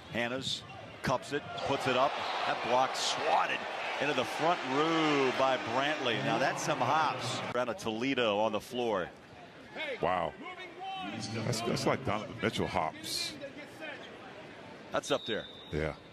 Hanna's cups it, puts it up. That block swatted into the front row by Brantley. Now that's some hops. Around a Toledo on the floor. Wow. That's like Donovan Mitchell hops. That's up there. Yeah.